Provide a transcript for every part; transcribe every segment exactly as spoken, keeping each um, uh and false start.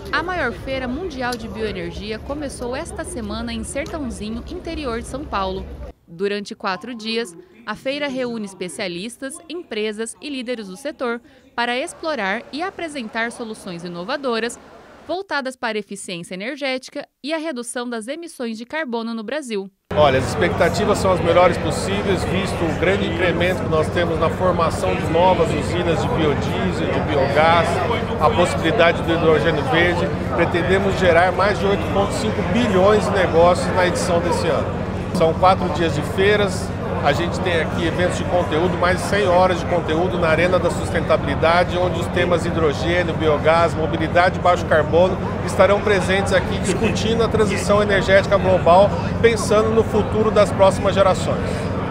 A maior feira mundial de bioenergia começou esta semana em Sertãozinho, interior de São Paulo. Durante quatro dias, a feira reúne especialistas, empresas e líderes do setor para explorar e apresentar soluções inovadoras voltadas para a eficiência energética e a redução das emissões de carbono no Brasil. Olha, as expectativas são as melhores possíveis, visto o grande incremento que nós temos na formação de novas usinas de biodiesel, de biogás, a possibilidade do hidrogênio verde. Pretendemos gerar mais de oito vírgula cinco bilhões de negócios na edição desse ano. São quatro dias de feiras, a gente tem aqui eventos de conteúdo, mais de cem horas de conteúdo na Arena da Sustentabilidade, onde os temas hidrogênio, biogás, mobilidade de baixo carbono estarão presentes aqui discutindo a transição energética global, pensando no futuro das próximas gerações.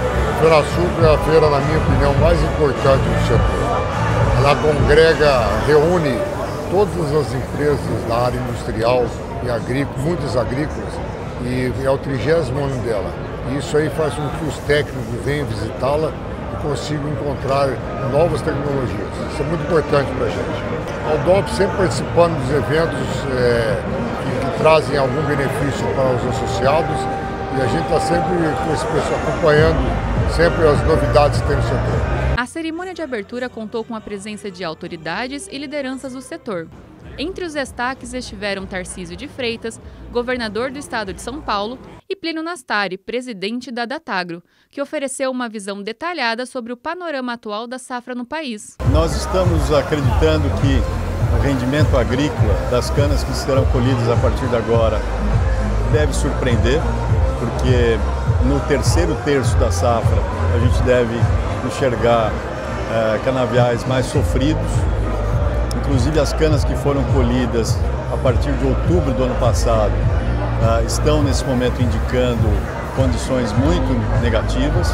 A Feira Açúcar é a feira, na minha opinião, mais importante do setor. Ela congrega, reúne todas as empresas da área industrial e agrícola, muitas agrícolas, e é o trigésimo ano dela. E isso aí faz com que os técnicos venham visitá-la e consigam encontrar novas tecnologias. Isso é muito importante para a gente. A Aldop sempre participando dos eventos é, que, que trazem algum benefício para os associados, e a gente está sempre com esse pessoal acompanhando sempre as novidades que tem no setor. A cerimônia de abertura contou com a presença de autoridades e lideranças do setor. Entre os destaques estiveram Tarcísio de Freitas, governador do estado de São Paulo, e Plínio Nastari, presidente da Datagro, que ofereceu uma visão detalhada sobre o panorama atual da safra no país. Nós estamos acreditando que o rendimento agrícola das canas que serão colhidas a partir de agora deve surpreender, porque no terceiro terço da safra a gente deve enxergar eh, canaviais mais sofridos. Inclusive as canas que foram colhidas a partir de outubro do ano passado uh, estão nesse momento indicando condições muito negativas,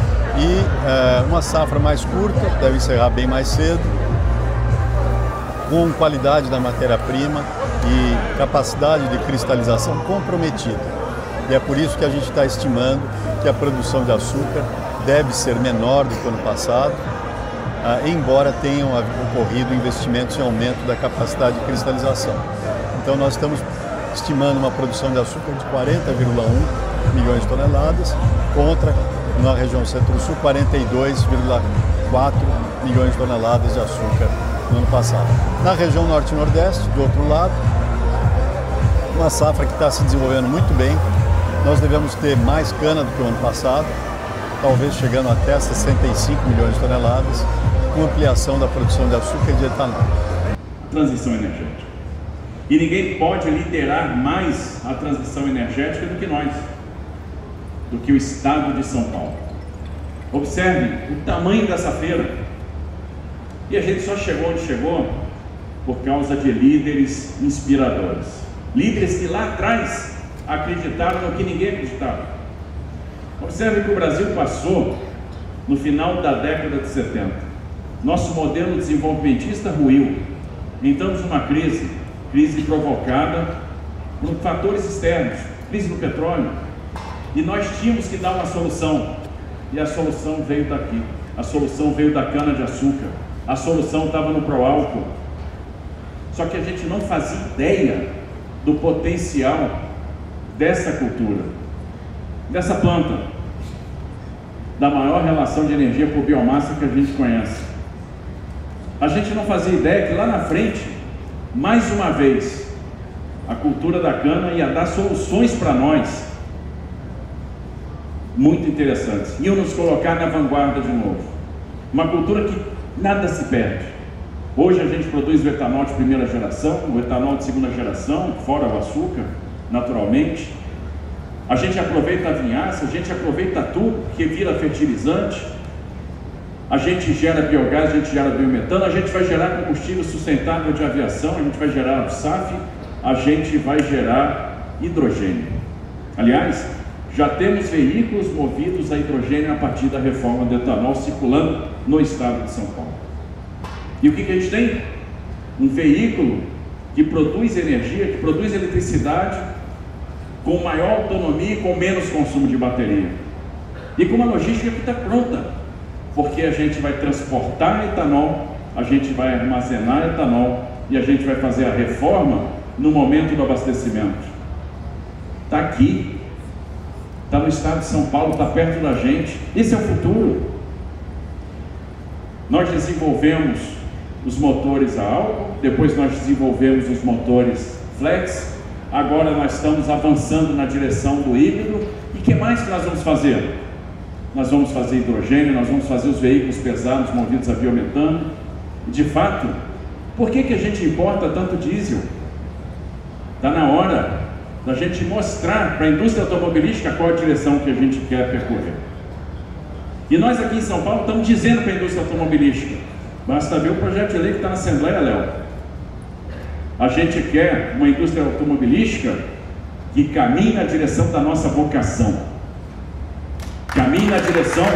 e uh, uma safra mais curta, deve encerrar bem mais cedo, com qualidade da matéria-prima e capacidade de cristalização comprometida. E é por isso que a gente está estimando que a produção de açúcar deve ser menor do que o ano passado, Uh, embora tenham ocorrido investimentos em aumento da capacidade de cristalização. Então nós estamos estimando uma produção de açúcar de quarenta vírgula um milhões de toneladas, contra, na região Centro-Sul, quarenta e dois vírgula quatro milhões de toneladas de açúcar no ano passado. Na região Norte e Nordeste, do outro lado, uma safra que está se desenvolvendo muito bem. Nós devemos ter mais cana do que o ano passado, talvez chegando até sessenta e cinco milhões de toneladas, com ampliação da produção de açúcar e de etanol. Transição energética. E ninguém pode liderar mais a transição energética do que nós, do que o estado de São Paulo. Observe o tamanho dessa feira. E a gente só chegou onde chegou por causa de líderes inspiradores. Líderes que lá atrás acreditaram no que ninguém acreditava. Observe que o Brasil passou no final da década de setenta. Nosso modelo desenvolvimentista ruiu. Entramos numa crise, crise provocada por fatores externos, crise do petróleo. E nós tínhamos que dar uma solução. E a solução veio daqui. A solução veio da cana-de-açúcar. A solução estava no pró-álcool. Só que a gente não fazia ideia do potencial dessa cultura, dessa planta, da maior relação de energia por biomassa que a gente conhece. A gente não fazia ideia que lá na frente, mais uma vez, a cultura da cana ia dar soluções para nós muito interessantes, iam nos colocar na vanguarda de novo. Uma cultura que nada se perde. Hoje a gente produz o etanol de primeira geração, o etanol de segunda geração, fora o açúcar, naturalmente. A gente aproveita a vinhaça, a gente aproveita tudo que vira fertilizante, a gente gera biogás, a gente gera biometano, a gente vai gerar combustível sustentável de aviação, a gente vai gerar o S A F, a gente vai gerar hidrogênio. Aliás, já temos veículos movidos a hidrogênio a partir da reforma do etanol circulando no estado de São Paulo. E o que, que a gente tem? Um veículo que produz energia, que produz eletricidade, com maior autonomia e com menos consumo de bateria. E com uma logística que está pronta, porque a gente vai transportar etanol, a gente vai armazenar etanol e a gente vai fazer a reforma no momento do abastecimento? Está aqui, está no estado de São Paulo, está perto da gente. Esse é o futuro. Nós desenvolvemos os motores a álcool, depois nós desenvolvemos os motores flex, agora nós estamos avançando na direção do híbrido. E o que mais que nós vamos fazer? Nós vamos fazer hidrogênio, nós vamos fazer os veículos pesados movidos a biometano. E de fato, por que que a gente importa tanto diesel? Está na hora da gente mostrar para a indústria automobilística qual a direção que a gente quer percorrer. E nós aqui em São Paulo estamos dizendo para a indústria automobilística, basta ver o projeto de lei que está na Assembleia, Léo. A gente quer uma indústria automobilística que caminhe na direção da nossa vocação, caminhe na direção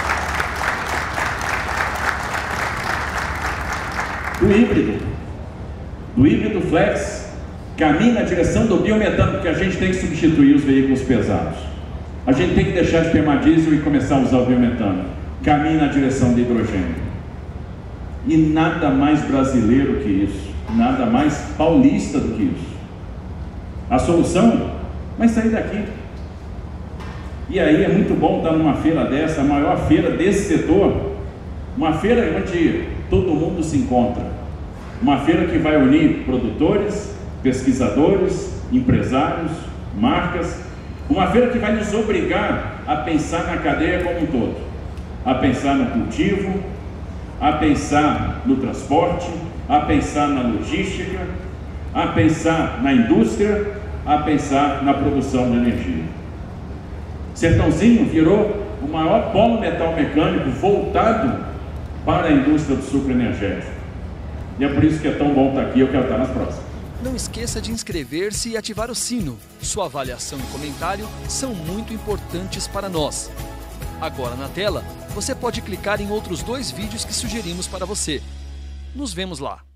do híbrido, do híbrido flex, caminhe na direção do biometano, porque a gente tem que substituir os veículos pesados. A gente tem que deixar de queimar diesel e começar a usar o biometano. Caminhe na direção do hidrogênio. E nada mais brasileiro que isso, nada mais paulista do que isso. A solução vai sair daqui. E aí é muito bom estar numa feira dessa, a maior feira desse setor, uma feira onde todo mundo se encontra, uma feira que vai unir produtores, pesquisadores, empresários, marcas, uma feira que vai nos obrigar a pensar na cadeia como um todo, a pensar no cultivo, a pensar no transporte, a pensar na logística, a pensar na indústria, a pensar na produção de energia. Sertãozinho virou o maior polo metal mecânico voltado para a indústria do sucro energético. E é por isso que é tão bom estar aqui, eu quero estar nas próximas. Não esqueça de inscrever-se e ativar o sino. Sua avaliação e comentário são muito importantes para nós. Agora na tela, você pode clicar em outros dois vídeos que sugerimos para você. Nos vemos lá!